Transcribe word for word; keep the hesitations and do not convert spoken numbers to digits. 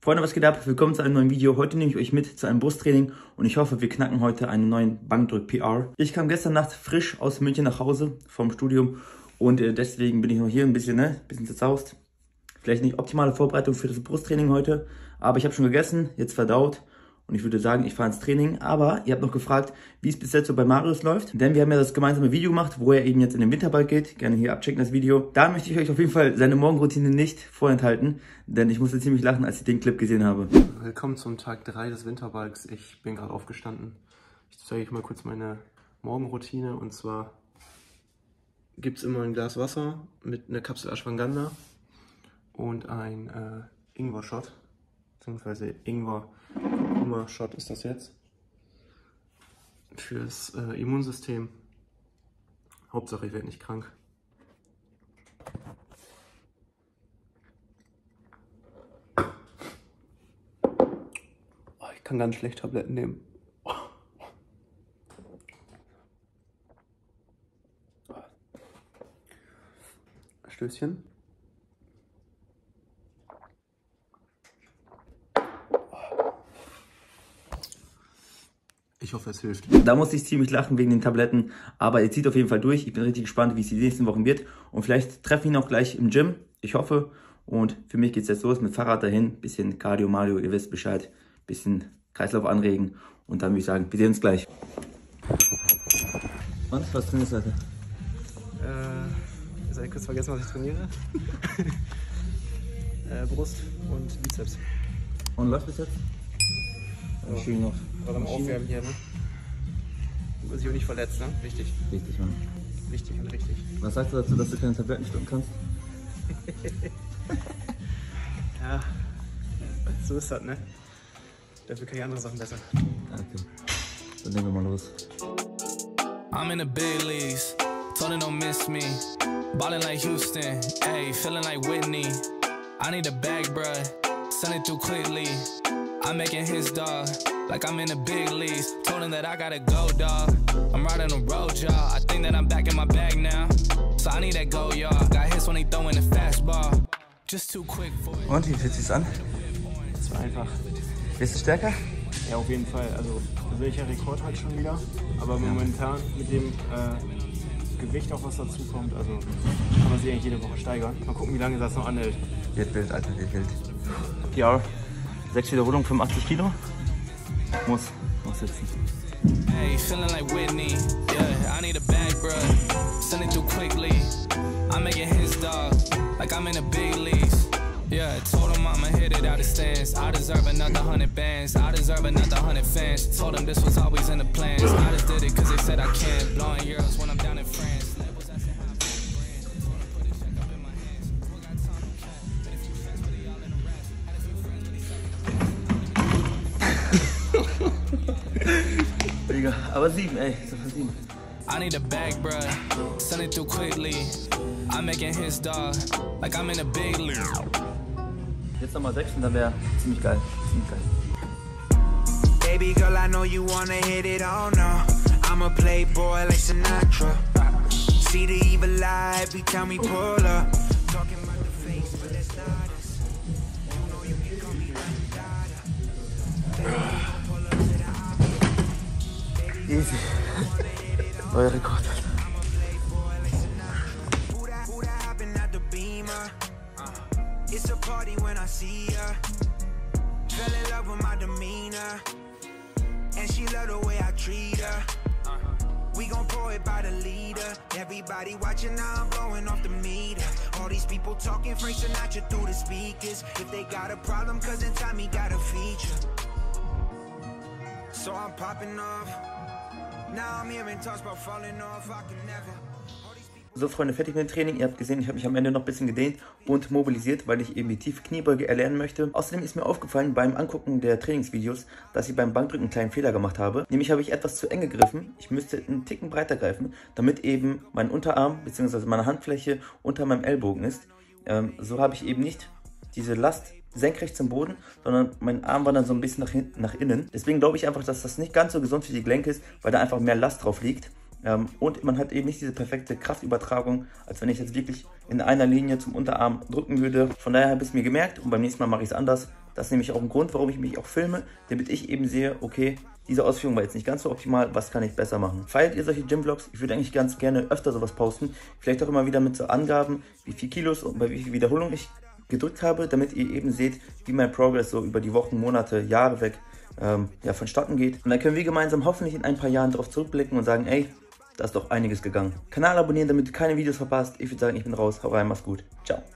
Freunde, was geht ab? Willkommen zu einem neuen Video. Heute nehme ich euch mit zu einem Brusttraining und ich hoffe, wir knacken heute einen neuen Bankdrück-P R. Ich kam gestern Nacht frisch aus München nach Hause vom Studium und äh, deswegen bin ich noch hier ein bisschen, ne, ein bisschen zerzaust. Vielleicht nicht optimale Vorbereitung für das Brusttraining heute, aber ich habe schon gegessen, jetzt verdaut. Und ich würde sagen, ich fahre ins Training. Aber ihr habt noch gefragt, wie es bis jetzt so bei Marius läuft. Denn wir haben ja das gemeinsame Video gemacht, wo er eben jetzt in den Winterball geht. Gerne hier abchecken, das Video. Da möchte ich euch auf jeden Fall seine Morgenroutine nicht vorenthalten. Denn ich musste ziemlich lachen, als ich den Clip gesehen habe. Willkommen zum Tag drei des Winterballs. Ich bin gerade aufgestanden. Ich zeige euch mal kurz meine Morgenroutine. Und zwar gibt es immer ein Glas Wasser mit einer Kapsel Ashwagandha und ein äh, Ingwer-Shot. Beziehungsweise Ingwer. Shot ist das jetzt fürs äh, Immunsystem. Hauptsache ich werde nicht krank. Oh, ich kann ganz schlecht Tabletten nehmen. Oh. Stößchen. Ich hoffe, es hilft. Da musste ich ziemlich lachen wegen den Tabletten, aber er zieht auf jeden Fall durch. Ich bin richtig gespannt, wie es die nächsten Wochen wird. Und vielleicht treffen wir ihn auch gleich im Gym. Ich hoffe. Und für mich geht es jetzt los mit Fahrrad dahin. Bisschen Cardio, Mario, ihr wisst Bescheid. Bisschen Kreislauf anregen. Und dann würde ich sagen, wir sehen uns gleich. Und, was trainierst du heute? Äh, jetzt habe ich kurz vergessen, was ich trainiere. äh, Brust und Bizeps. Und läuft bis jetzt? Ja. Schön noch. Gerade am Aufwärmen hier, ne? Du bist dich auch nicht verletzt, ne? Wichtig. Richtig, Mann. Wichtig und richtig. Was sagst du dazu, dass du keine Tabletten schlucken kannst? Ja, so ist das, ne? Dafür kann ich andere Sachen besser. Okay. Dann nehmen wir mal los. I'm in the big leagues, told her don't miss me. Ballin' like Houston, ayy, feeling like Whitney. I need a bag, bruh, send it through quickly. I'm making his dog, like I'm in the big leagues. Told him that I gotta go, dog. I'm riding the road, y'all. I think that I'm back in my bag now. So I need that go, y'all. Got hits when he throwing the fastball. Just too quick for it. Und, wie fühlt sich's an? Das war einfach. Bist du stärker? Ja, auf jeden Fall. Also, welcher Rekord halt schon wieder. Aber momentan mit dem äh, Gewicht auch was dazu kommt, also kann man sich eigentlich jede Woche steigern. Mal gucken, wie lange das noch anhält. Wird wild, Alter, wird wild. P R. Sechs Wiederholungen, fünfundachtzig Kilo. Muss, muss sitzen. Hey, feeling like Whitney. Yeah, I need a bag, bruh. Send it through quickly. I'm making his dog, like I'm in the big leagues. Yeah, told him I'ma hit it out of stands. I deserve another hundred bands. I deserve another hundred fans. Told him this was always in the plans. I just did it cause they said I can. Blowing euros when I'm down in France. Digga, aber sieben, ey, so von sieben. I need a bag, bruh. Send it through quickly. I'm making his dog, like I'm in a big league. Jetzt nochmal sechs und dann wäre ziemlich geil. Ziemlich geil. Baby girl, I know you wanna hit it all now. I'm a playboy like Sinatra. See the evil eye every time we pull up. Talking about the face, but that's not us. You know you can call me Easy. Neuer Rekord. It's a party when I see her. Fell in love with my demeanor, and she love the way I treat her. We gon' pour it by the leader. Everybody watching now, I'm blowing off the meter. All these people talking Frank Sinatra through the speakers. If they got a problem, cause in time he got a feature. So I'm popping off. Now I'm hearing talks about falling off. I can never. So Freunde, fertig mit dem Training. Ihr habt gesehen, ich habe mich am Ende noch ein bisschen gedehnt und mobilisiert, weil ich eben die tiefe Kniebeuge erlernen möchte. Außerdem ist mir aufgefallen beim Angucken der Trainingsvideos, dass ich beim Bankdrücken einen kleinen Fehler gemacht habe. Nämlich habe ich etwas zu eng gegriffen. Ich müsste einen Ticken breiter greifen, damit eben mein Unterarm bzw. meine Handfläche unter meinem Ellbogen ist. Ähm, so habe ich eben nicht diese Last senkrecht zum Boden, sondern mein Arm war dann so ein bisschen nach hinten, nach innen. Deswegen glaube ich einfach, dass das nicht ganz so gesund für die Gelenke ist, weil da einfach mehr Last drauf liegt. Ähm, und man hat eben nicht diese perfekte Kraftübertragung, als wenn ich jetzt wirklich in einer Linie zum Unterarm drücken würde. Von daher habe ich es mir gemerkt und beim nächsten Mal mache ich es anders. Das ist nämlich auch ein Grund, warum ich mich auch filme, damit ich eben sehe, okay, diese Ausführung war jetzt nicht ganz so optimal, was kann ich besser machen? Feiert ihr solche Gym-Vlogs? Ich würde eigentlich ganz gerne öfter sowas posten. Vielleicht auch immer wieder mit so Angaben, wie viel Kilos und bei wie viel Wiederholung ich gedrückt habe, damit ihr eben seht, wie mein Progress so über die Wochen, Monate, Jahre weg ähm, ja, vonstatten geht. Und dann können wir gemeinsam hoffentlich in ein paar Jahren darauf zurückblicken und sagen, ey, da ist doch einiges gegangen. Kanal abonnieren, damit du keine Videos verpasst. Ich würde sagen, ich bin raus. Hau rein, mach's gut. Ciao.